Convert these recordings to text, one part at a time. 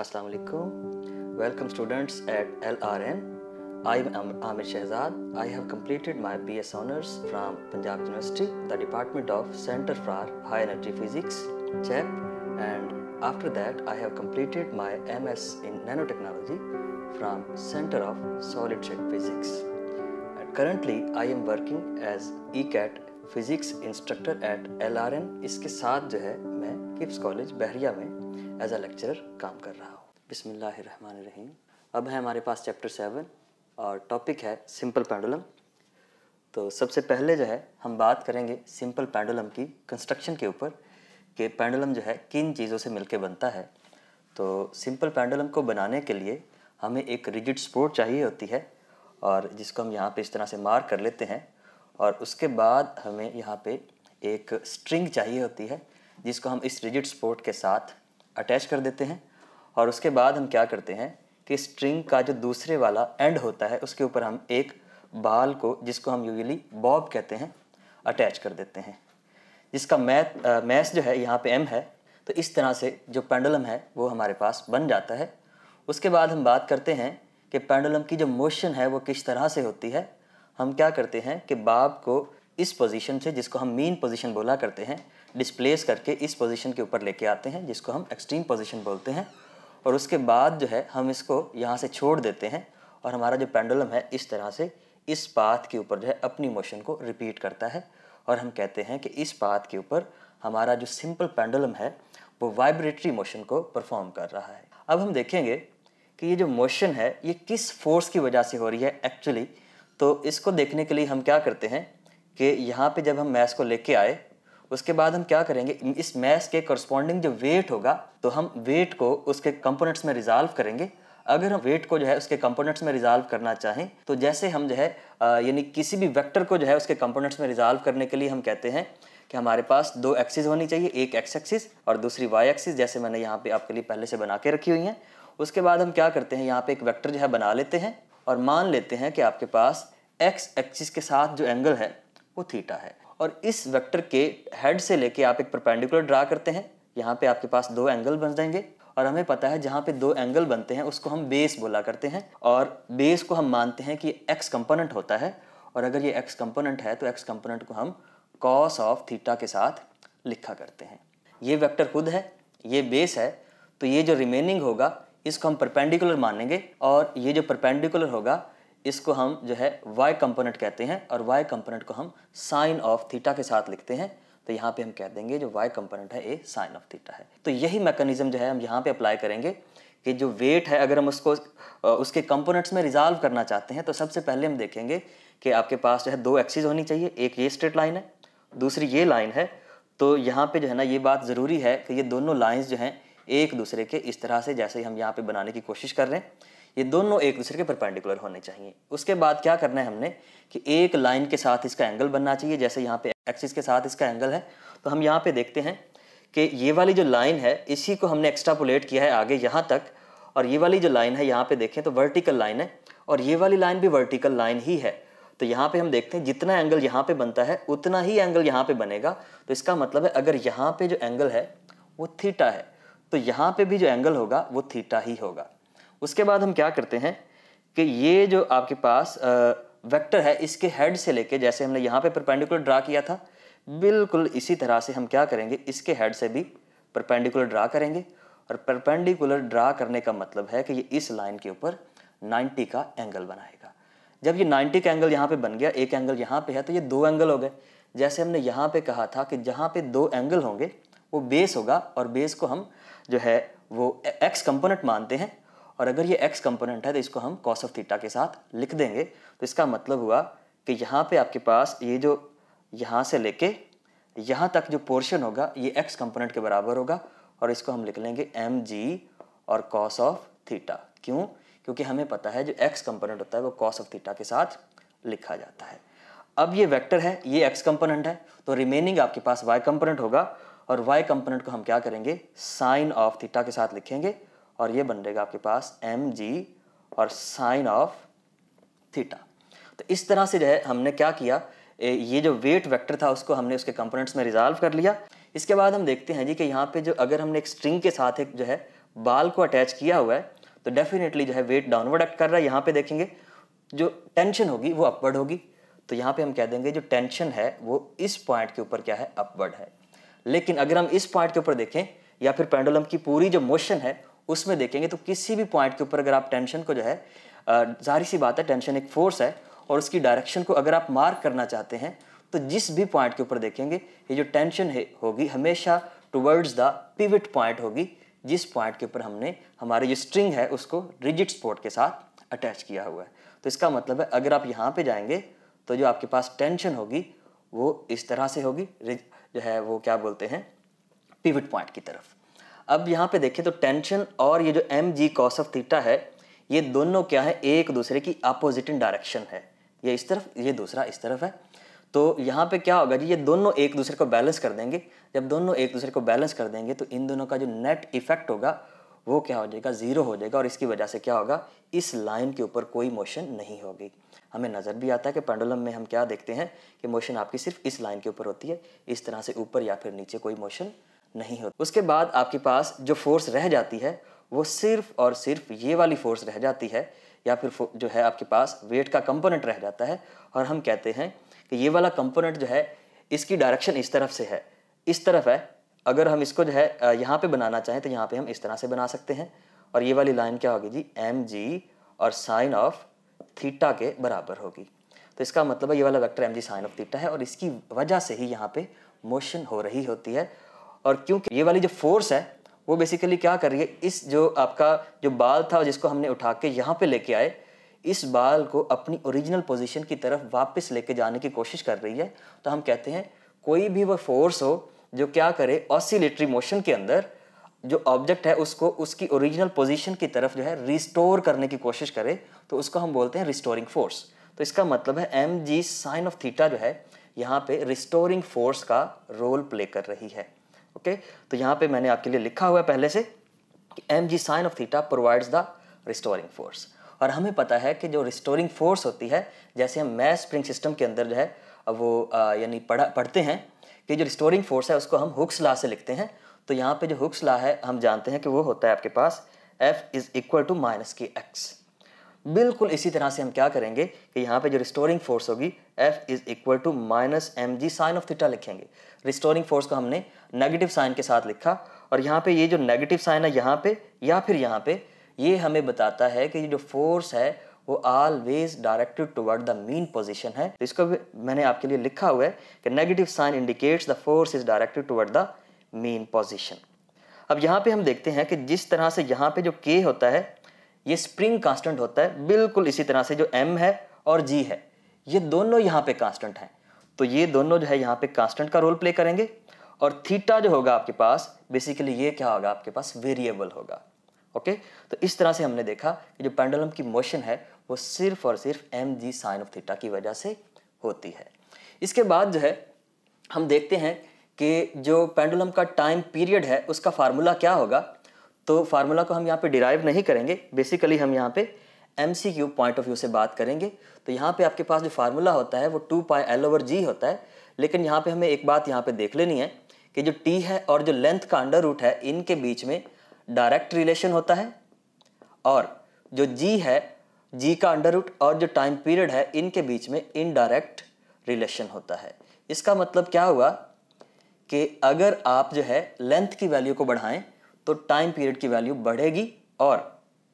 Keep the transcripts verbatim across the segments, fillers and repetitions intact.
Assalamu alaikum. Welcome students at L R N. I am Amir Shahzad. I have completed my B S Honours from Punjab University, the Department of Center for High Energy Physics, C H E P, and after that I have completed my M S in Nanotechnology from Center of Solid State Physics. And currently I am working as E C A T Physics instructor at L R N. इसके साथ जो है मैं kips college बहरिया में as a lecturer काम कर रहा हूँ। बिस्मिल्लाहिर्रहमानिर्रहीम। अब है हमारे पास चैप्टर सेवन और टॉपिक है सिंपल पेंडुलम। तो सबसे पहले जो है हम बात करेंगे सिंपल पेंडुलम की कंस्ट्रक्शन के ऊपर कि पेंडुलम जो है किन चीज़ों से मिलके बनता है। तो सिंपल पेंडुलम को बनाने के लिए हमें एक रिजिड सपोर्ट चाहिए होती है और जिसको हम यहाँ पे इस तरह से मार्क कर लेते हैं, और उसके बाद हमें यहाँ पे एक स्ट्रिंग चाहिए होती है जिसको हम इस रिजिड सपोर्ट के साथ अटैच कर देते हैं। और उसके बाद हम क्या करते हैं कि स्ट्रिंग का जो दूसरे वाला एंड होता है उसके ऊपर हम एक बाल को, जिसको हम यूजुअली बॉब कहते हैं, अटैच कर देते हैं, जिसका मैथ मैथ जो है यहाँ पे एम है। तो इस तरह से जो पेंडुलम है वो हमारे पास बन जाता है। उसके बाद हम बात करते हैं कि पेंडुलम की जो मोशन है वो किस तरह से होती है। हम क्या करते हैं कि बाब को इस पोजीशन से, जिसको हम मीन पोजीशन बोला करते हैं, डिस्प्लेस करके इस पोजीशन के ऊपर लेके आते हैं, जिसको हम एक्सट्रीम पोजीशन बोलते हैं। और उसके बाद जो है हम इसको यहाँ से छोड़ देते हैं और हमारा जो पेंडुलम है इस तरह से इस पाथ के ऊपर जो है अपनी मोशन को रिपीट करता है। और हम कहते हैं कि इस पाथ के ऊपर हमारा जो सिंपल पेंडुलम है वो वाइब्रेटरी मोशन को परफॉर्म कर रहा है। अब हम देखेंगे कि ये जो मोशन है ये किस फोर्स की वजह से हो रही है एक्चुअली। तो इसको देखने के लिए हम क्या करते हैं कि यहाँ पे जब हम मैस को लेके आए उसके बाद हम क्या करेंगे, इस मैस के करस्पॉन्डिंग जो वेट होगा तो हम वेट को उसके कंपोनेंट्स में रिजॉल्व करेंगे। अगर हम वेट को जो है उसके कंपोनेंट्स में रिजॉल्व करना चाहें तो जैसे हम जो है यानी किसी भी वेक्टर को जो है उसके कंपोनेंट्स में रिजॉल्व करने के लिए हम कहते हैं कि हमारे पास दो एक्सिस होनी चाहिए, एक एक्स एक्सिस और दूसरी वाई एक्सिस, जैसे मैंने यहाँ पे आपके लिए पहले से बना के रखी हुई हैं। उसके बाद हम क्या करते हैं, यहाँ पे एक वेक्टर जो है बना लेते हैं और मान लेते हैं कि आपके पास एक्स एक्सिस के साथ जो एंगल है वो थीटा है। और इस वेक्टर के हेड से लेके आप एक परपेंडिकुलर ड्रा करते हैं। यहाँ पे आपके पास दो एंगल बन जाएंगे और हमें पता है जहाँ पे दो एंगल बनते हैं उसको हम बेस बोला करते हैं, और बेस को हम मानते हैं कि एक्स कंपोनेंट होता है। और अगर ये एक्स कंपोनेंट है तो एक्स कंपोनेंट को हम कॉस ऑफ थीटा के साथ लिखा करते हैं। ये वेक्टर खुद है, ये बेस है, तो ये जो रिमेनिंग होगा इसको हम परपेंडिकुलर मानेंगे और ये जो परपेंडिकुलर होगा इसको हम जो है y कंपोनेंट कहते हैं और y कंपोनेंट को हम साइन ऑफ थीटा के साथ लिखते हैं। तो यहाँ पे हम कह देंगे जो y कंपोनेंट है ये साइन ऑफ थीटा है। तो यही मैकेनिज्म जो है हम यहाँ पे अप्लाई करेंगे कि जो वेट है अगर हम उसको उसके कंपोनेंट्स में रिजॉल्व करना चाहते हैं तो सबसे पहले हम देखेंगे कि आपके पास जो है दो एक्सिस होनी चाहिए, एक ये स्ट्रेट लाइन है, दूसरी ये लाइन है। तो यहाँ पे जो है ना ये बात ज़रूरी है कि ये दोनों लाइन्स जो हैं एक दूसरे के इस तरह से, जैसे हम यहाँ पे बनाने की कोशिश कर रहे हैं, ये दोनों एक दूसरे के परपेंडिकुलर होने चाहिए। उसके बाद क्या करना है हमने कि एक लाइन के साथ इसका एंगल बनना चाहिए, जैसे यहाँ पे एक्सिस के साथ इसका एंगल है। तो हम यहाँ पे देखते हैं कि ये वाली जो लाइन है इसी को हमने एक्स्ट्रापोलेट किया है आगे यहाँ तक, और ये वाली जो लाइन है यहाँ पे देखें तो वर्टिकल लाइन है और ये वाली लाइन भी वर्टिकल लाइन ही है। तो यहाँ पे हम देखते हैं जितना एंगल यहाँ पे बनता है उतना ही एंगल यहाँ पे बनेगा। तो इसका मतलब है अगर यहाँ पे जो एंगल है वो थीटा है तो यहाँ पे भी जो एंगल होगा वो थीटा ही होगा। उसके बाद हम क्या करते हैं कि ये जो आपके पास वेक्टर है इसके हेड से लेके, जैसे हमने यहाँ पे परपेंडिकुलर ड्रा किया था, बिल्कुल इसी तरह से हम क्या करेंगे इसके हेड से भी परपेंडिकुलर ड्रा करेंगे। और परपेंडिकुलर ड्रा करने का मतलब है कि ये इस लाइन के ऊपर नाइन्टी का एंगल बनाएगा। जब ये नाइन्टी का एंगल यहाँ पे बन गया, एक एंगल यहाँ पे है, तो ये दो एंगल हो गए। जैसे हमने यहाँ पे कहा था कि जहाँ पे दो एंगल होंगे वो बेस होगा और बेस को हम जो है वो एक्स कंपोनेंट मानते हैं। और अगर ये x कंपोनेंट है तो इसको हम cos ऑफ थीटा के साथ लिख देंगे। तो इसका मतलब हुआ कि यहाँ पे आपके पास ये जो यहाँ से लेके यहाँ तक जो पोर्शन होगा ये x कंपोनेंट के बराबर होगा और इसको हम लिख लेंगे एम जी और cos ऑफ थीटा। क्यों? क्योंकि हमें पता है जो x कंपोनेंट होता है वो cos ऑफ थीटा के साथ लिखा जाता है। अब ये वेक्टर है, ये x कंपोनेंट है, तो रिमेनिंग आपके पास y कंपोनेंट होगा और y कंपोनेंट को हम क्या करेंगे साइन ऑफ थीटा के साथ लिखेंगे और ये बन जाएगा आपके पास एम जी और साइन ऑफ थीटा। तो इस तरह से जो है हमने क्या किया, ये जो वेट वेक्टर था उसको हमने उसके कंपोनेंट्स में रिजॉल्व कर लिया। इसके बाद हम देखते हैं जी कि यहाँ पे जो अगर हमने एक स्ट्रिंग के साथ एक जो है बाल को अटैच किया हुआ है तो डेफिनेटली जो है वेट डाउनवर्ड एक्ट कर रहा है। यहाँ पे देखेंगे जो टेंशन होगी वो अपवर्ड होगी, तो यहाँ पे हम कह देंगे जो टेंशन है वो इस पॉइंट के ऊपर क्या है, अपवर्ड है। लेकिन अगर हम इस पॉइंट के ऊपर देखें या फिर पेंडुलम की पूरी जो मोशन है उसमें देखेंगे तो किसी भी पॉइंट के ऊपर अगर आप टेंशन को जो है, जाहिर सी बात है टेंशन एक फोर्स है और उसकी डायरेक्शन को अगर आप मार्क करना चाहते हैं तो जिस भी पॉइंट के ऊपर देखेंगे ये जो टेंशन है होगी हमेशा टुवर्ड्स द पिवट पॉइंट होगी, जिस पॉइंट के ऊपर हमने हमारी जो स्ट्रिंग है उसको रिजिड सपोर्ट के साथ अटैच किया हुआ है। तो इसका मतलब है अगर आप यहाँ पे जाएंगे तो जो आपके पास टेंशन होगी वो इस तरह से होगी, जो है वो क्या बोलते हैं, पिवट पॉइंट की तरफ। अब यहाँ पे देखें तो टेंशन और ये जो M G cos of theta है ये दोनों क्या है, एक दूसरे की अपोजिट इन डायरेक्शन है। ये इस तरफ, ये दूसरा इस तरफ है। तो यहाँ पे क्या होगा जी, ये दोनों एक दूसरे को बैलेंस कर देंगे। जब दोनों एक दूसरे को बैलेंस कर देंगे तो इन दोनों का जो नेट इफेक्ट होगा वो क्या हो जाएगा, जीरो हो जाएगा। और इसकी वजह से क्या होगा, इस लाइन के ऊपर कोई मोशन नहीं होगी। हमें नज़र भी आता है कि पेंडुलम में हम क्या देखते हैं कि मोशन आपकी सिर्फ इस लाइन के ऊपर होती है, इस तरह से ऊपर या फिर नीचे कोई मोशन नहीं होती। उसके बाद आपके पास जो फोर्स रह जाती है वो सिर्फ और सिर्फ ये वाली फोर्स रह जाती है, या फिर जो है आपके पास वेट का कंपोनेंट रह जाता है। और हम कहते हैं कि ये वाला कंपोनेंट जो है इसकी डायरेक्शन इस तरफ से है, इस तरफ है। अगर हम इसको जो है यहाँ पे बनाना चाहें तो यहाँ पे हम इस तरह से बना सकते हैं। और ये वाली लाइन क्या होगी जी, एम जी और साइन ऑफ थीटा के बराबर होगी। तो इसका मतलब है ये वाला vector M G sine of theta है और इसकी वजह से ही यहाँ पे मोशन हो रही होती है। और क्योंकि ये वाली जो फोर्स है वो बेसिकली क्या कर रही है, इस जो आपका जो बाल था जिसको हमने उठा के यहाँ पे लेके आए, इस बाल को अपनी ओरिजिनल पोजीशन की तरफ वापस लेके जाने की कोशिश कर रही है। तो हम कहते हैं कोई भी वो फोर्स हो जो क्या करे, ऑसिलेटरी मोशन के अंदर जो ऑब्जेक्ट है उसको उसकी ओरिजिनल पोजीशन की तरफ जो है रिस्टोर करने की कोशिश करे, तो उसको हम बोलते हैं रिस्टोरिंग फोर्स। तो इसका मतलब है M G sine of theta जो है यहाँ पे रिस्टोरिंग फोर्स का रोल प्ले कर रही है। ओके, तो यहाँ पे मैंने आपके लिए लिखा हुआ है पहले से कि M G sine of theta provides the restoring force. और हमें पता है कि जो रिस्टोरिंग फोर्स होती है, जैसे हम मैथ स्प्रिंग सिस्टम के अंदर जो है वो यानी पढ़ा पढ़ते हैं कि जो रिस्टोरिंग फोर्स है उसको हम हुक्स लॉ से लिखते हैं। तो यहाँ पे जो हुक्स लॉ है हम जानते हैं कि वो होता है आपके पास F is equal to minus K X. बिल्कुल इसी तरह से हम क्या करेंगे कि यहाँ पे जो रिस्टोरिंग फोर्स होगी F is equal to minus M G sine of theta लिखेंगे। रिस्टोरिंग फोर्स को हमने नेगेटिव साइन के साथ लिखा और यहाँ पे ये जो नेगेटिव साइन है यहाँ पे या फिर यहाँ पे, ये हमें बताता है कि ये जो फोर्स है वो always directed toward the mean position है। तो इसको भी मैंने आपके लिए लिखा हुआ है कि negative sign indicates the force is directed toward the mean position. अब यहाँ पे हम देखते हैं कि जिस तरह से यहाँ पे जो के होता है ये स्प्रिंग कांस्टेंट होता है, बिल्कुल इसी तरह से जो एम है और जी है ये दोनों यहाँ पे कांस्टेंट हैं। तो ये दोनों जो है यहाँ पे कांस्टेंट का रोल प्ले करेंगे और थीटा जो होगा आपके पास बेसिकली ये क्या होगा, आपके पास वेरिएबल होगा। ओके, तो इस तरह से हमने देखा कि जो पेंडुलम की मोशन है वो सिर्फ और सिर्फ M G sine of theta की वजह से होती है। इसके बाद जो है हम देखते हैं कि जो पेंडुलम का टाइम पीरियड है उसका फार्मूला क्या होगा। तो फार्मूला को हम यहाँ पे डिराइव नहीं करेंगे, बेसिकली हम यहाँ पे एमसीक्यू पॉइंट ऑफ व्यू से बात करेंगे। तो यहाँ पे आपके पास जो फार्मूला होता है वो two pi L over G होता है। लेकिन यहाँ पे हमें एक बात यहाँ पे देख लेनी है कि जो टी है और जो लेंथ का अंडर रूट है इनके बीच में डायरेक्ट रिलेशन होता है, और जो जी है जी का अंडर रूट और जो टाइम पीरियड है इनके बीच में इनडायरेक्ट रिलेशन होता है। इसका मतलब क्या हुआ कि अगर आप जो है लेंथ की वैल्यू को बढ़ाएं तो टाइम पीरियड की वैल्यू बढ़ेगी, और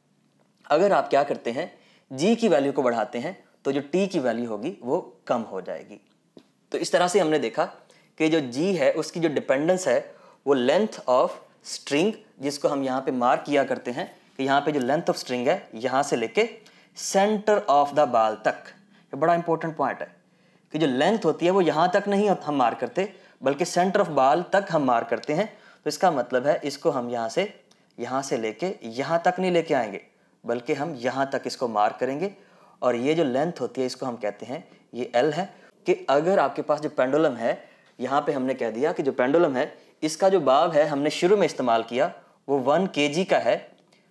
अगर आप क्या करते हैं जी की वैल्यू को बढ़ाते हैं तो जो टी की वैल्यू होगी वो कम हो जाएगी। तो इस तरह से हमने देखा कि जो जी है उसकी जो डिपेंडेंस है वो लेंथ ऑफ स्ट्रिंग, जिसको हम यहाँ पे मार्क किया करते हैं कि यहाँ पे जो लेंथ ऑफ स्ट्रिंग है यहाँ से लेके सेंटर ऑफ द बाल तक, ये बड़ा इंपॉर्टेंट पॉइंट है कि जो लेंथ होती है वो यहाँ तक नहीं हम मार्क करते बल्कि सेंटर ऑफ बाल तक हम मार्क करते हैं। तो इसका मतलब है इसको हम यहाँ से यहाँ से लेके यहाँ तक नहीं लेके आएंगे बल्कि हम यहाँ तक इसको मार्क करेंगे, और ये जो लेंथ होती है इसको हम कहते हैं ये एल है। कि अगर आपके पास जो पेंडुलम है, यहाँ पे हमने कह दिया कि जो पेंडुलम है इसका जो बाब है हमने शुरू में इस्तेमाल किया वो वन केजी का है,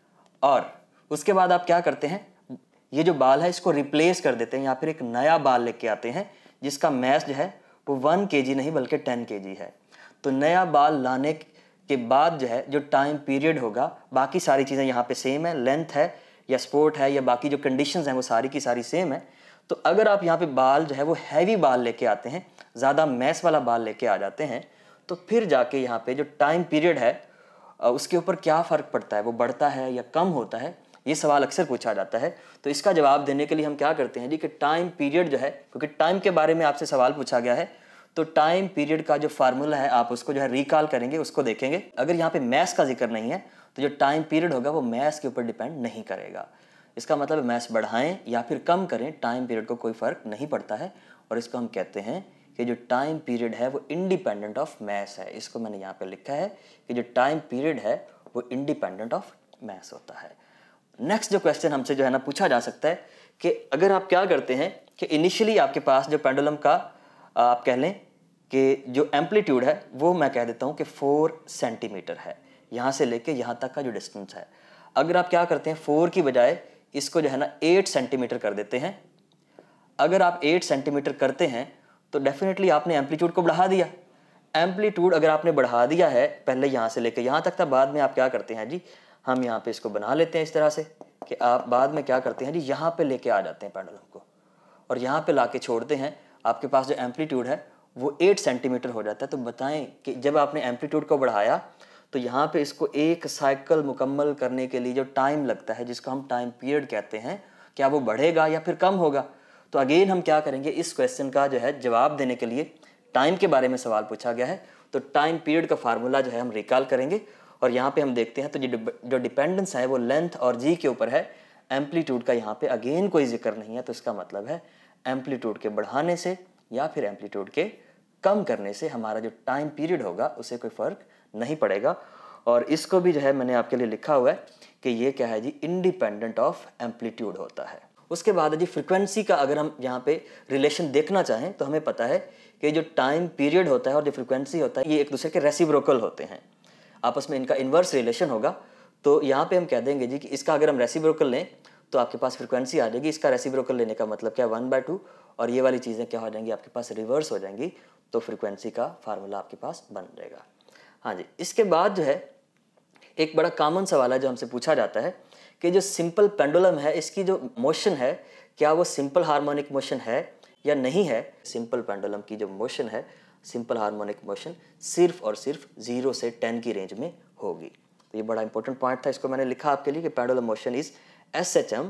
और उसके बाद आप क्या करते हैं ये जो बाल है इसको रिप्लेस कर देते हैं, या फिर एक नया बाल लेके आते हैं जिसका मैस जो है वो वन केजी नहीं बल्कि टेन केजी है। तो नया बाल लाने के बाद जो है जो टाइम पीरियड होगा, बाकी सारी चीज़ें यहाँ पे सेम है, लेंथ है या स्पोर्ट है या बाकी जो कंडीशंस हैं वो सारी की सारी सेम है। तो अगर आप यहाँ पे बाल जो है वो हैवी बाल लेके आते हैं, ज़्यादा मैस वाला बाल लेके आ जाते हैं, तो फिर जाके यहाँ पे जो टाइम पीरियड है उसके ऊपर क्या फ़र्क पड़ता है, वो बढ़ता है या कम होता है, ये सवाल अक्सर पूछा जाता है। तो इसका जवाब देने के लिए हम क्या करते हैं जी कि टाइम पीरियड जो है, क्योंकि टाइम के बारे में आपसे सवाल पूछा गया है, तो टाइम पीरियड का जो फार्मूला है आप उसको जो है रिकॉल करेंगे, उसको देखेंगे। अगर यहाँ पे मैथ्स का जिक्र नहीं है तो जो टाइम पीरियड होगा वो मैथ्स के ऊपर डिपेंड नहीं करेगा। इसका मतलब मैथ्स बढ़ाएं या फिर कम करें, टाइम पीरियड को कोई फ़र्क नहीं पड़ता है। और इसको हम कहते हैं कि जो टाइम पीरियड है वो इंडिपेंडेंट ऑफ मैथ्स है। इसको मैंने यहाँ पे लिखा है कि जो टाइम पीरियड है वो इंडिपेंडेंट ऑफ मैथ्स होता है। नेक्स्ट जो क्वेश्चन हमसे जो है ना पूछा जा सकता है कि अगर आप क्या करते हैं कि इनिशियली आपके पास जो पेंडुलम का आप कह लें कि जो एम्पलीट्यूड है वो मैं कह देता हूँ कि फोर सेंटीमीटर है, यहाँ से लेके यहाँ तक का जो डिस्टेंस है। अगर आप क्या करते हैं फोर की बजाय इसको जो है ना एट सेंटीमीटर कर देते हैं। अगर आप एट सेंटीमीटर करते हैं तो डेफिनेटली आपने एम्पलीट्यूड को बढ़ा दिया। एम्पलीट्यूड अगर आपने बढ़ा दिया है, पहले यहाँ से लेकर यहाँ तक था, बाद में आप क्या करते हैं जी, हम यहाँ पे इसको बना लेते हैं इस तरह से कि आप बाद में क्या करते हैं जी, यहाँ पे लेके आ जाते हैं पेंडुलम को और यहाँ पे लाके छोड़ते हैं। आपके पास जो एम्पलीट्यूड है वो एट सेंटीमीटर हो जाता है। तो बताएं कि जब आपने एम्पलीट्यूड को बढ़ाया तो यहाँ पे इसको एक साइकिल मुकम्मल करने के लिए जो टाइम लगता है, जिसको हम टाइम पीरियड कहते हैं, क्या वो बढ़ेगा या फिर कम होगा? तो अगेन हम क्या करेंगे, इस क्वेश्चन का जो है जवाब देने के लिए टाइम के बारे में सवाल पूछा गया है तो टाइम पीरियड का फार्मूला जो है हम रिकॉल करेंगे। और यहाँ पे हम देखते हैं तो जो डिपेंडेंस है वो लेंथ और जी के ऊपर है, एम्पलीट्यूड का यहाँ पे अगेन कोई जिक्र नहीं है। तो इसका मतलब है एम्पलीट्यूड के बढ़ाने से या फिर एम्पलीट्यूड के कम करने से हमारा जो टाइम पीरियड होगा उसे कोई फ़र्क नहीं पड़ेगा। और इसको भी जो है मैंने आपके लिए लिखा हुआ है कि ये क्या है जी, इंडिपेंडेंट ऑफ एम्पलीट्यूड होता है। उसके बाद जी फ्रिक्वेंसी का अगर हम यहाँ पे रिलेशन देखना चाहें तो हमें पता है कि जो टाइम पीरियड होता है और जो फ्रिक्वेंसी होता है ये एक दूसरे के रेसिप्रोकल होते हैं, आपस में इनका इन्वर्स रिलेशन होगा। तो यहाँ पे हम कह देंगे जी कि इसका अगर हम रेसिप्रोकल लें तो आपके पास फ्रिक्वेंसी आ जाएगी। इसका रेसिप्रोकल लेने का मतलब क्या, वन बाय टू, और ये वाली चीज़ें क्या हो जाएंगी आपके पास, रिवर्स हो जाएंगी। तो फ्रिक्वेंसी का फार्मूला आपके पास बन जाएगा। हाँ जी, इसके बाद जो है एक बड़ा कॉमन सवाल है जो हमसे पूछा जाता है कि जो सिंपल पेंडुलम है इसकी जो मोशन है क्या वो सिंपल हार्मोनिक मोशन है या नहीं है। सिंपल पेंडुलम की जो मोशन है, सिंपल हार्मोनिक मोशन, सिर्फ और सिर्फ जीरो से टेन की रेंज में होगी। तो ये बड़ा इंपॉर्टेंट पॉइंट था, इसको मैंने लिखा आपके लिए कि pendulum motion is S H M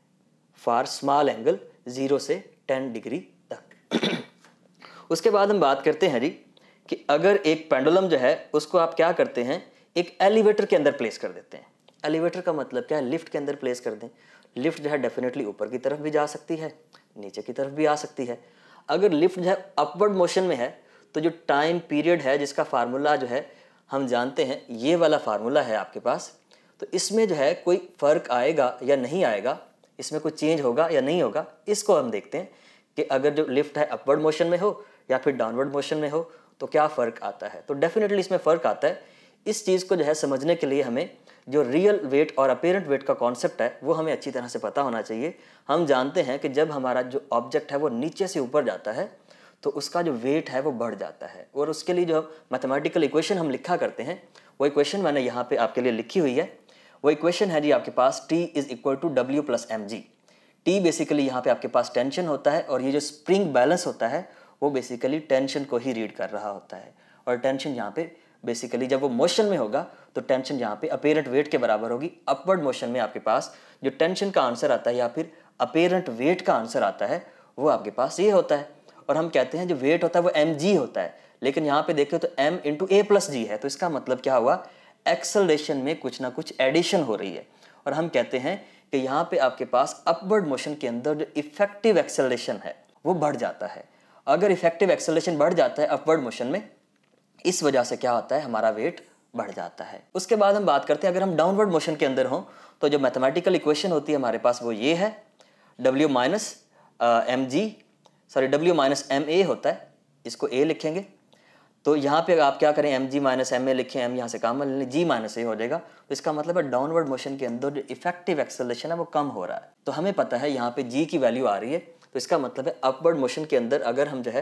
for small angle zero से टेन डिग्री तक। उसके बाद हम बात करते हैं जी कि अगर एक पेंडुलम जो है उसको आप क्या करते हैं, एक एलिवेटर के अंदर प्लेस कर देते हैं। एलिवेटर का मतलब क्या है, लिफ्ट के अंदर प्लेस कर दें। लिफ्ट जो है डेफिनेटली ऊपर की तरफ भी जा सकती है, नीचे की तरफ भी आ सकती है। अगर लिफ्ट जो है अपवर्ड मोशन में है तो जो टाइम पीरियड है जिसका फार्मूला जो है हम जानते हैं, ये वाला फार्मूला है आपके पास, तो इसमें जो है कोई फ़र्क आएगा या नहीं आएगा, इसमें कोई चेंज होगा या नहीं होगा, इसको हम देखते हैं कि अगर जो लिफ्ट है अपवर्ड मोशन में हो या फिर डाउनवर्ड मोशन में हो तो क्या फ़र्क आता है। तो डेफिनेटली इसमें फ़र्क आता है। इस चीज़ को जो है समझने के लिए हमें जो रियल वेट और अपेरेंट वेट का कॉन्सेप्ट है वो हमें अच्छी तरह से पता होना चाहिए। हम जानते हैं कि जब हमारा जो ऑब्जेक्ट है वो नीचे से ऊपर जाता है तो उसका जो वेट है वो बढ़ जाता है, और उसके लिए जो मैथमेटिकल इक्वेशन हम लिखा करते हैं वो इक्वेशन मैंने यहाँ पे आपके लिए लिखी हुई है। वो इक्वेशन है जी आपके पास T is equal to W plus M G. T basically यहाँ पे आपके पास टेंशन होता है और ये जो स्प्रिंग बैलेंस होता है वो बेसिकली टेंशन को ही रीड कर रहा होता है। और टेंशन यहाँ पे बेसिकली जब वो मोशन में होगा तो टेंशन यहाँ पे अपेरेंट वेट के बराबर होगी। अपवर्ड मोशन में आपके पास जो टेंशन का आंसर आता है या फिर अपेरेंट वेट का आंसर आता है वो आपके पास ये होता है। और हम कहते हैं जो वेट होता है वो एम जी होता है, लेकिन यहाँ पे देखें तो m into A plus G है। तो इसका मतलब क्या हुआ, एक्सेलरेशन में कुछ ना कुछ एडिशन हो रही है। और हम कहते हैं कि यहाँ पे आपके पास अपवर्ड मोशन के अंदर जो इफेक्टिव एक्सेलरेशन है वो बढ़ जाता है। अगर इफेक्टिव एक्सेलरेशन बढ़ जाता है अपवर्ड मोशन में, इस वजह से क्या होता है, हमारा वेट बढ़ जाता है। उसके बाद हम बात करते हैं अगर हम डाउनवर्ड मोशन के अंदर हों तो जो मैथमेटिकल इक्वेशन होती है हमारे पास वो ये है, W minus M G sorry W minus M A होता है, इसको A लिखेंगे। तो यहाँ पे आप क्या करें, M G minus M A लिखें, एम यहाँ से कॉमन ले लें, जी माइनस ए हो जाएगा। तो इसका मतलब है डाउनवर्ड मोशन के अंदर जो इफेक्टिव एक्सेलरेशन है वो कम हो रहा है। तो हमें पता है यहाँ पे जी की वैल्यू आ रही है, तो इसका मतलब है अपवर्ड मोशन के अंदर अगर हम जो है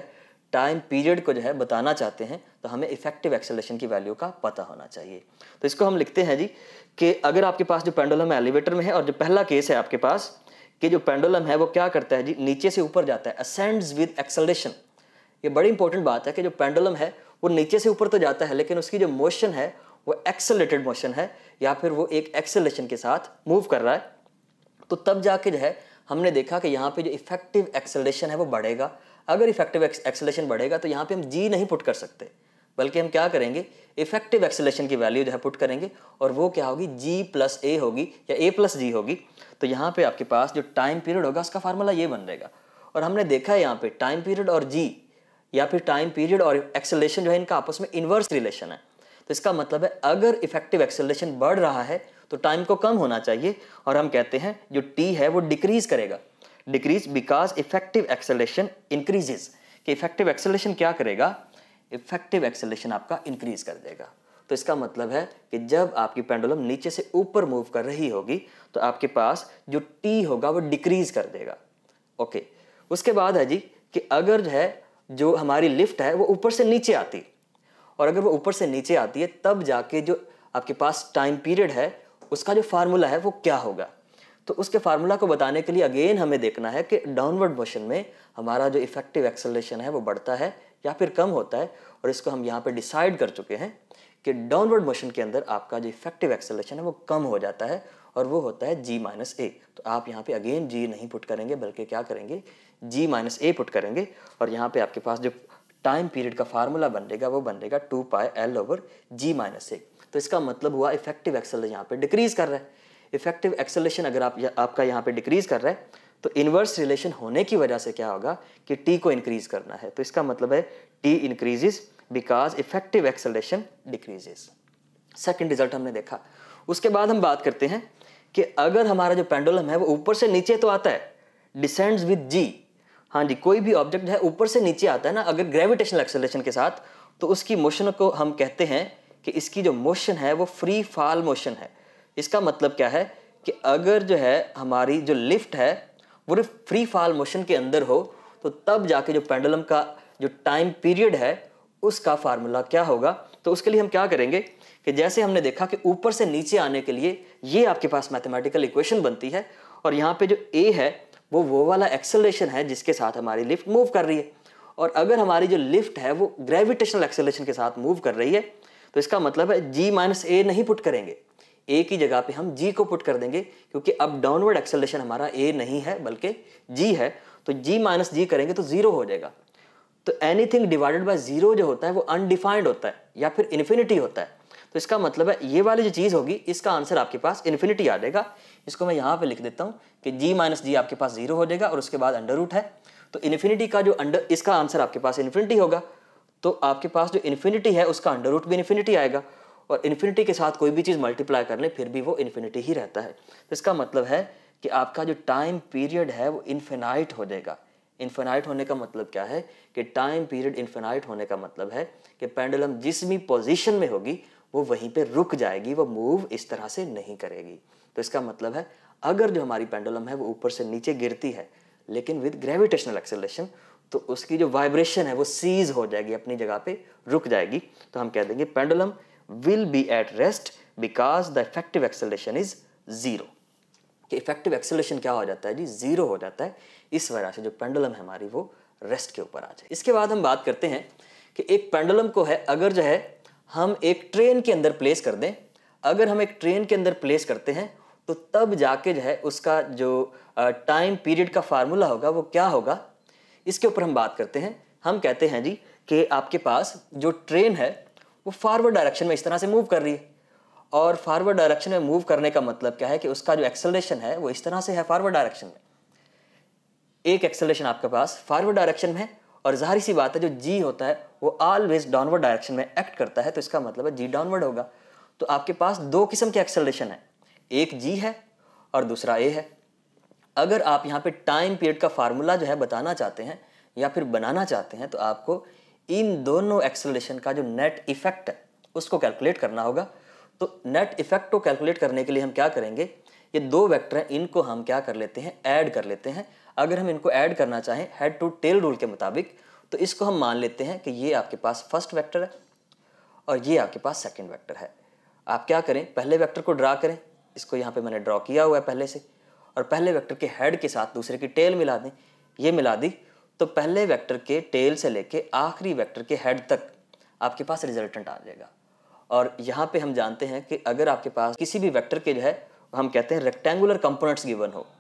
टाइम पीरियड को जो है बताना चाहते हैं तो हमें इफेक्टिव एक्सेलरेशन की वैल्यू का पता होना चाहिए। तो इसको हम लिखते हैं जी कि अगर आपके पास जो पेंडुलम है एलिवेटर में है, और जो पहला केस है आपके पास कि जो पेंडुलम है वो क्या करता है जी, नीचे से ऊपर जाता है, असेंड्स विद एक्सेलरेशन। ये बड़ी इंपॉर्टेंट बात है कि जो पेंडुलम है वो नीचे से ऊपर तो जाता है, लेकिन उसकी जो मोशन है वो एक्सेलरेटेड मोशन है, या फिर वो एक एक्सेलरेशन के साथ मूव कर रहा है। तो तब जाके जो है हमने देखा कि यहाँ पे जो इफेक्टिव एक्सेलरेशन है वो बढ़ेगा। अगर इफेक्टिव एक्सेलरेशन बढ़ेगा तो यहाँ पे हम जी नहीं पुट कर सकते, बल्कि हम क्या करेंगे, इफेक्टिव एक्सेलरेशन की वैल्यू जो है पुट करेंगे, और वो क्या होगी, जी प्लस ए होगी या ए प्लस जी होगी। तो यहाँ पे आपके पास जो टाइम पीरियड होगा उसका फार्मूला ये बन जाएगा। और हमने देखा है यहाँ पे टाइम पीरियड और जी या फिर टाइम पीरियड और एक्सेलरेशन जो है इनका आपस में इन्वर्स रिलेशन है। तो इसका मतलब है अगर इफेक्टिव एक्सेलरेशन बढ़ रहा है तो टाइम को कम होना चाहिए, और हम कहते हैं जो टी है वो डिक्रीज करेगा, decrease because effective acceleration increases. कि इफेक्टिव एक्सेलरेशन क्या करेगा, इफेक्टिव एक्सेलरेशन आपका इंक्रीज कर देगा। तो इसका मतलब है कि जब आपकी पेंडुलम नीचे से ऊपर मूव कर रही होगी तो आपके पास जो टी होगा वो डिक्रीज कर देगा। ओके, उसके बाद है जी कि अगर जो है जो हमारी लिफ्ट है वो ऊपर से नीचे आती, और अगर वो ऊपर से नीचे आती है तब जाके जो आपके पास टाइम पीरियड है उसका जो फार्मूला है वो क्या होगा। तो उसके फार्मूला को बताने के लिए अगेन हमें देखना है कि डाउनवर्ड मोशन में हमारा जो इफेक्टिव एक्सेलरेशन है वो बढ़ता है या फिर कम होता है, और इसको हम यहाँ पे डिसाइड कर चुके हैं कि डाउनवर्ड मोशन के अंदर आपका जो इफेक्टिव एक्सेलरेशन है वो कम हो जाता है, और वो होता है जी माइनस ए। तो आप यहाँ पे अगेन जी नहीं पुट करेंगे, बल्कि क्या करेंगे, जी माइनस ए पुट करेंगे, और यहाँ पे आपके पास जो टाइम पीरियड का फार्मूला बनेगा वो बनेगा two pi L over G minus A. तो इसका मतलब हुआ इफेक्टिव एक्सेलरेशन यहाँ पे डिक्रीज कर रहा है। इफेक्टिव एक्सेलरेशन अगर आप या, आपका यहाँ पे डिक्रीज कर रहा है तो इन्वर्स रिलेशन होने की वजह से क्या होगा कि टी को इंक्रीज करना है। तो इसका मतलब है T increases because effective acceleration decreases. Second result हमने देखा। उसके बाद हम बात करते हैं कि अगर हमारा जो पेंडुलम है वो ऊपर से नीचे तो आता है, डिसेंड्स विद जी। हाँ जी, कोई भी ऑब्जेक्ट है ऊपर से नीचे आता है ना अगर ग्रेविटेशनल एक्सेलरेशन के साथ, तो उसकी मोशन को हम कहते हैं कि इसकी जो मोशन है वो फ्री फॉल मोशन है। इसका मतलब क्या है कि अगर जो है हमारी जो लिफ्ट है वो फ्री फॉल मोशन के अंदर हो तो तब जाके जो पेंडुलम का जो टाइम पीरियड है उसका फार्मूला क्या होगा। तो उसके लिए हम क्या करेंगे कि जैसे हमने देखा कि ऊपर से नीचे आने के लिए ये आपके पास मैथमेटिकल इक्वेशन बनती है, और यहाँ पे जो ए है वो वो वाला एक्सेलरेशन है जिसके साथ हमारी लिफ्ट मूव कर रही है, और अगर हमारी जो लिफ्ट है वो ग्रेविटेशनल एक्सेलरेशन के साथ मूव कर रही है तो इसका मतलब है जी माइनस ए नहीं पुट करेंगे, ए की जगह पे हम जी को पुट कर देंगे, क्योंकि अब डाउनवर्ड एक्सेलरेशन हमारा ए नहीं है बल्कि जी है। तो जी माइनस जी करेंगे तो जीरो हो जाएगा। तो एनीथिंग डिवाइडेड बाय जीरो जो होता है वो अनडिफाइंड होता है या फिर इन्फिनिटी होता है। तो इसका मतलब है ये वाली जो चीज़ होगी इसका आंसर आपके पास इन्फिनिटी आ जाएगा। इसको मैं यहाँ पे लिख देता हूँ कि जी माइनस जी आपके पास जीरो हो जाएगा, और उसके बाद अंडर रूट है, तो इन्फिनिटी का जो अंडर इसका आंसर आपके पास इन्फिनिटी होगा। तो आपके पास जो इन्फिनिटी है उसका अंडर रूट भी इन्फिनिटी आएगा, और इन्फिनिटी के साथ कोई भी चीज़ मल्टीप्लाई कर ले फिर भी वो इन्फिनिटी ही रहता है। तो इसका मतलब है कि आपका जो टाइम पीरियड है वो इन्फिनाइट हो जाएगा। इन्फिनाइट होने का मतलब क्या है कि टाइम पीरियड इन्फिनाइट होने का मतलब है कि पेंडुलम जिस भी पोजीशन में होगी वो वहीं पे रुक जाएगी, वो मूव इस तरह से नहीं करेगी। तो इसका मतलब है अगर जो हमारी पेंडुलम है वो ऊपर से नीचे गिरती है लेकिन विद ग्रेविटेशनल एक्सेलरेशन, तो उसकी जो वाइब्रेशन है वो सीज हो जाएगी, अपनी जगह पे रुक जाएगी। तो हम कह देंगे pendulum will be at rest because the effective acceleration is zero। कि इफेक्टिव एक्सेलरेशन क्या हो जाता है जी, जीरो हो जाता है। इस वजह से जो पेंडुलम है हमारी वो रेस्ट के ऊपर आ जाए। इसके बाद हम बात करते हैं कि एक पेंडुलम को है अगर जो है हम एक ट्रेन के अंदर प्लेस कर दें, अगर हम एक ट्रेन के अंदर प्लेस करते हैं तो तब जाके जो है उसका जो टाइम पीरियड का फार्मूला होगा वो क्या होगा, इसके ऊपर हम बात करते हैं। हम कहते हैं जी कि आपके पास जो ट्रेन है वो फॉरवर्ड डायरेक्शन में इस तरह से मूव कर रही है, और फॉरवर्ड डायरेक्शन में मूव करने का मतलब क्या है कि उसका जो एक्सेलरेशन है वो इस तरह से है फॉरवर्ड डायरेक्शन में। एक एक्सेलरेशन आपके पास फॉरवर्ड डायरेक्शन में है, और जाहिर सी बात है जो जी होता है वो ऑलवेज डाउनवर्ड डायरेक्शन में एक्ट करता है, तो इसका मतलब है जी डाउनवर्ड होगा। तो आपके पास दो किस्म के एक्सेलरेशन है, एक जी है और दूसरा ए है। अगर आप यहाँ पे टाइम पीरियड का फार्मूला जो है बताना चाहते हैं या फिर बनाना चाहते हैं तो आपको इन दोनों एक्सेलरेशन का जो नेट इफेक्ट है उसको कैलकुलेट करना होगा। तो नेट इफेक्ट को कैलकुलेट करने के लिए हम क्या करेंगे, ये दो वेक्टर हैं इनको हम क्या कर लेते हैं, ऐड कर लेते हैं। अगर हम इनको ऐड करना चाहें हेड टू टेल रूल के मुताबिक तो इसको हम मान लेते हैं कि ये आपके पास फर्स्ट वेक्टर है और ये आपके पास सेकंड वेक्टर है। आप क्या करें, पहले वेक्टर को ड्रा करें, इसको यहाँ पे मैंने ड्रॉ किया हुआ है पहले से, और पहले वेक्टर के हेड के साथ दूसरे की टेल मिला दें। ये मिला दी तो पहले वेक्टर के टेल से लेके आखिरी वेक्टर के हेड तक आपके पास रिजल्टेंट आ जाएगा। और यहाँ पे हम जानते हैं कि अगर आपके पास किसी भी वेक्टर के जो है हम कहते हैं रेक्टेंगुलर कंपोनेंट्स गिवन हो,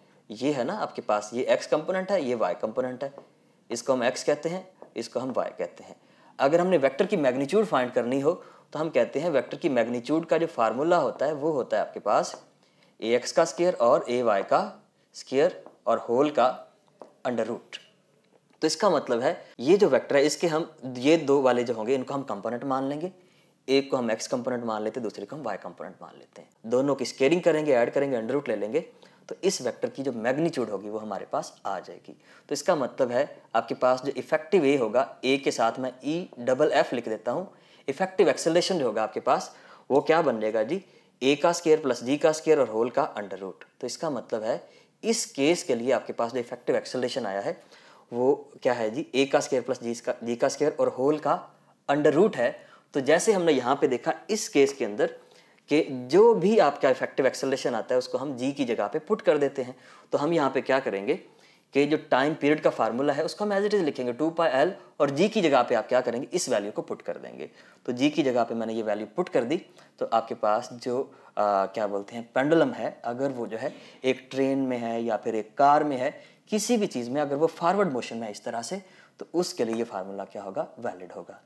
ये है ना आपके पास, ये एक्स कंपोनेंट है, ये वाई कंपोनेंट है, इसको हम एक्स कहते हैं, इसको हम वाई कहते हैं। अगर हमने वेक्टर की मैग्नीट्यूड फाइंड करनी हो तो हम कहते हैं वेक्टर की मैग्नीट्यूड का जो फार्मूला होता है वो होता है आपके पास ए एक्स का स्क्वायर और ए वाई का स्क्वायर और होल का अंडर रूट। तो इसका मतलब है ये जो वेक्टर है इसके हम ये दो वाले जो होंगे इनको हम कंपोनेंट मान लेंगे, एक को हम एक्स कंपोनेंट मान लेते हैं, दूसरे को हम वाई कंपोनेंट मान लेते हैं, दोनों की स्केयरिंग करेंगे, ऐड करेंगे, अंडर रूट ले लेंगे, तो इस वेक्टर की जो मैग्नीट्यूड होगी वो हमारे पास आ जाएगी। तो इसका मतलब है आपके पास जो इफेक्टिव ए होगा, ए के साथ मैं ई डबल एफ लिख देता हूँ, इफेक्टिव एक्सेलरेशन जो होगा आपके पास वो क्या बन जाएगा जी, ए का स्क्वायर प्लस जी का स्क्वायर और होल का अंडर रूट। तो इसका मतलब है इस केस के लिए आपके पास जो इफेक्टिव एक्सेलरेशन आया है वो क्या है जी, ए का स्क्वायर प्लस जी का जी का स्क्वायर और होल का अंडर रूट है। तो जैसे हमने यहाँ पे देखा इस केस के अंदर कि जो भी आपका इफेक्टिव एक्सेलरेशन आता है उसको हम जी की जगह पे पुट कर देते हैं। तो हम यहाँ पे क्या करेंगे कि जो टाइम पीरियड का फार्मूला है उसको हम एज इट इज लिखेंगे टू पाई एल, और जी की जगह पे आप क्या करेंगे, इस वैल्यू को पुट कर देंगे। तो जी की जगह पे मैंने ये वैल्यू पुट कर दी तो आपके पास जो आ, क्या बोलते हैं पेंडुलम है, अगर वो जो है एक ट्रेन में है या फिर एक कार में है, किसी भी चीज़ में अगर वो फॉरवर्ड मोशन में है इस तरह से, तो उसके लिए ये फार्मूला क्या होगा, वैलिड होगा।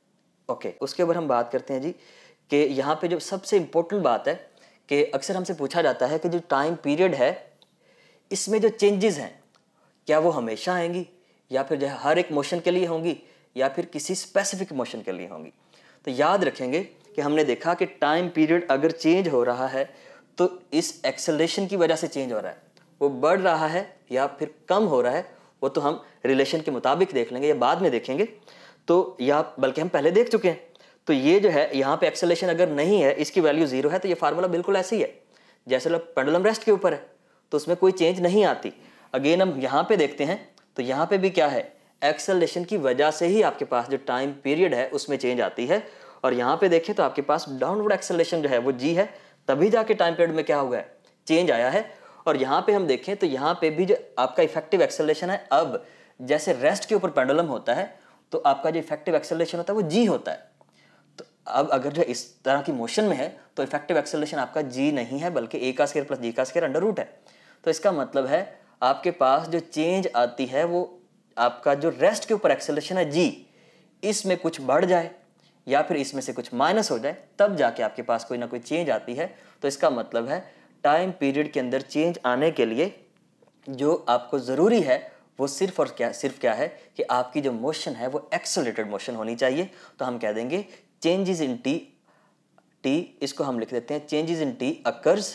ओके okay, उसके ऊपर हम बात करते हैं जी कि यहाँ पे जो सबसे इम्पोर्टेंट बात है कि अक्सर हमसे पूछा जाता है कि जो टाइम पीरियड है इसमें जो चेंजेस हैं क्या वो हमेशा आएंगी या फिर जो है हर एक मोशन के लिए होंगी या फिर किसी स्पेसिफिक मोशन के लिए होंगी। तो याद रखेंगे कि हमने देखा कि टाइम पीरियड अगर चेंज हो रहा है तो इस एक्सेलरेशन की वजह से चेंज हो रहा है, वो बढ़ रहा है या फिर कम हो रहा है, वो तो हम रिलेशन के मुताबिक देख लेंगे या बाद में देखेंगे, तो या बल्कि हम पहले देख चुके हैं। तो ये जो है यहाँ पे एक्सेलरेशन अगर नहीं है, इसकी वैल्यू जीरो है, तो ये फार्मूला बिल्कुल ऐसे ही है जैसे लोग पेंडुलम रेस्ट के ऊपर है, तो उसमें कोई चेंज नहीं आती। अगेन हम यहाँ पे देखते हैं तो यहाँ पे भी क्या है, एक्सेलरेशन की वजह से ही आपके पास जो टाइम पीरियड है उसमें चेंज आती है। और यहाँ पे देखें तो आपके पास डाउनवर्ड एक्सेलरेशन जो है वो जी है, तभी जाके टाइम पीरियड में क्या हुआ है, चेंज आया है। और यहाँ पे हम देखें तो यहाँ पे भी जो आपका इफेक्टिव एक्सेलरेशन है, अब जैसे रेस्ट के ऊपर पेंडुलम होता है तो आपका जो इफेक्टिव एक्सेलरेशन होता है वो जी होता है। तो अब अगर जो इस तरह की मोशन में है तो इफेक्टिव एक्सेलरेशन आपका जी नहीं है बल्कि ए का स्क्वायर प्लस जी का स्क्वायर अंडर रूट है। तो इसका मतलब है आपके पास जो चेंज आती है वो आपका जो रेस्ट के ऊपर एक्सेलरेशन है जी, इसमें कुछ बढ़ जाए या फिर इसमें से कुछ माइनस हो जाए, तब जाके आपके पास कोई ना कोई चेंज आती है। तो इसका मतलब है टाइम पीरियड के अंदर चेंज आने के लिए जो आपको ज़रूरी है वो सिर्फ और क्या सिर्फ क्या है कि आपकी जो मोशन है वो एक्सेलरेटेड मोशन होनी चाहिए। तो हम कह देंगे चेंजेस इन टी, टी इसको हम लिख देते हैं चेंजेस इन टी अकर्स,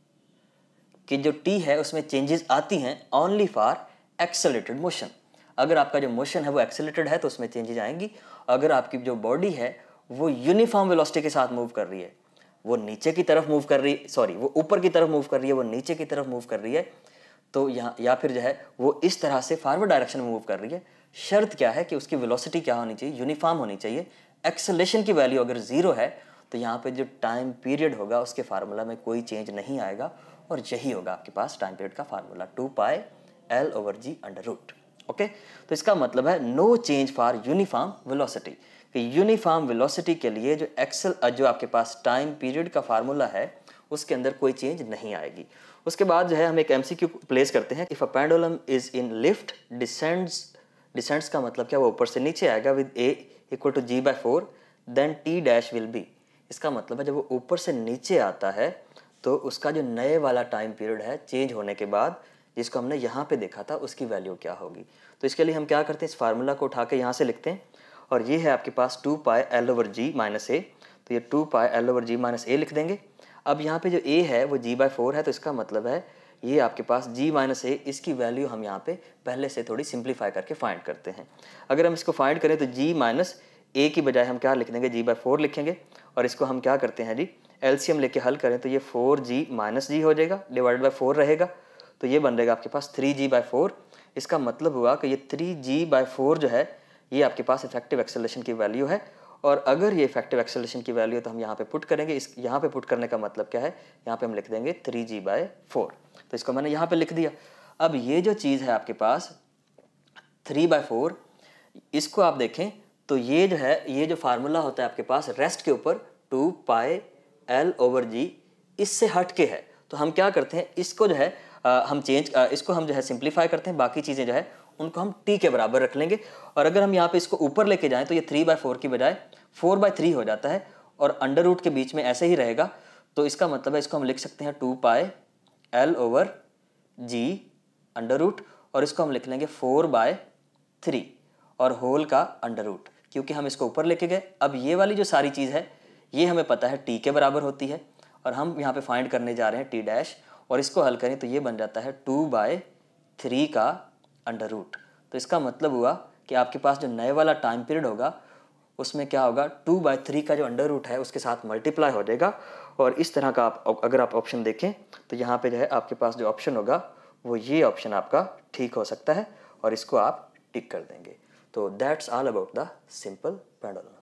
कि जो टी है उसमें चेंजेस आती हैं ओनली फॉर एक्सेलरेटेड मोशन। अगर आपका जो मोशन है वो एक्सेलरेटेड है तो उसमें चेंजेस आएंगी। अगर आपकी जो बॉडी है वो यूनिफॉर्म वेलोसिटी के साथ मूव कर रही है, वो नीचे की तरफ मूव कर रही है, सॉरी वो ऊपर की तरफ मूव कर रही है, वो नीचे की तरफ मूव कर रही है, तो यहाँ या फिर जो है वो इस तरह से फॉरवर्ड डायरेक्शन में मूव कर रही है, शर्त क्या है कि उसकी वेलोसिटी क्या होनी चाहिए, यूनिफॉर्म होनी चाहिए। एक्सेलरेशन की वैल्यू अगर जीरो है तो यहाँ पे जो टाइम पीरियड होगा उसके फार्मूला में कोई चेंज नहीं आएगा, और यही होगा आपके पास टाइम पीरियड का formula two pi L over G under root. Okay, तो इसका मतलब है no change for uniform velocity, कि यूनिफॉर्म वेलोसिटी के लिए जो एक्सेल जो आपके पास टाइम पीरियड का फार्मूला है उसके अंदर कोई चेंज नहीं आएगी। उसके बाद जो है हम एक एमसीक्यू प्लेस करते हैं, if a pendulum is in lift descends, descends का मतलब क्या, वो ऊपर से नीचे आएगा with A equal to G by four, then T dash will be. इसका मतलब है जब वो ऊपर से नीचे आता है तो उसका जो नए वाला टाइम पीरियड है चेंज होने के बाद, जिसको हमने यहाँ पे देखा था, उसकी वैल्यू क्या होगी। तो इसके लिए हम क्या करते हैं, इस फार्मूला को उठा के यहाँ से लिखते हैं, और ये है आपके पास two pi L over G minus A, तो ये two pi L over G minus A लिख देंगे। अब यहाँ पे जो ए है वो जी बाई फोर है, तो इसका मतलब है ये आपके पास जी माइनस ए, इसकी वैल्यू हम यहाँ पे पहले से थोड़ी सिंप्लीफाई करके फाइंड करते हैं। अगर हम इसको फाइंड करें तो जी माइनस ए की बजाय हम क्या लिख देंगे, जी बाई फोर लिखेंगे, और इसको हम क्या करते हैं जी, एलसीएम लेके हल करें तो ये फोर जी माइनस जी हो जाएगा, डिवाइडेड बाई फोर रहेगा, तो ये बन रहेगा आपके पास थ्री जी बाई फोर। इसका मतलब हुआ कि ये थ्री जी बाई फोर जो है ये आपके पास इफेक्टिव एक्सेलरेशन की वैल्यू है। और अगर ये इफेक्टिव एक्सेलरेशन की वैल्यू है तो हम यहाँ पे पुट करेंगे। इस यहाँ पे पुट करने का मतलब क्या है, यहाँ पे हम लिख देंगे थ्री जी बाय फोर। तो इसको मैंने यहाँ पे लिख दिया। अब ये जो चीज़ है आपके पास थ्री बाय फोर, इसको आप देखें तो ये जो है, ये जो फार्मूला होता है आपके पास रेस्ट के ऊपर two pi L over G, इससे हट के है। तो हम क्या करते हैं, इसको जो है आ, हम चेंज आ, इसको हम जो है सिंप्लीफाई करते हैं, बाकी चीज़ें जो है उनको हम टी के बराबर रख लेंगे। और अगर हम यहाँ पे इसको ऊपर लेके जाएं तो ये थ्री बाय फोर की बजाय फोर बाय थ्री हो जाता है और अंडर रूट के बीच में ऐसे ही रहेगा। तो इसका मतलब है इसको हम लिख सकते हैं two pi L over G under root, और इसको हम लिख लेंगे फोर बाय थ्री और होल का अंडर रूट, क्योंकि हम इसको ऊपर लेके गए। अब ये वाली जो सारी चीज़ है ये हमें पता है टी के बराबर होती है, और हम यहाँ पे फाइंड करने जा रहे हैं टी डैश, और इसको हल करें तो ये बन जाता है टू बाय थ्री का अंडर रूट। तो इसका मतलब हुआ कि आपके पास जो नए वाला टाइम पीरियड होगा उसमें क्या होगा, टू बाय थ्री का जो अंडर रूट है उसके साथ मल्टीप्लाई हो जाएगा। और इस तरह का आप अगर आप ऑप्शन देखें तो यहाँ पे जो है आपके पास जो ऑप्शन होगा वो ये ऑप्शन आपका ठीक हो सकता है, और इसको आप टिक कर देंगे। तो that's all about the simple pendulum.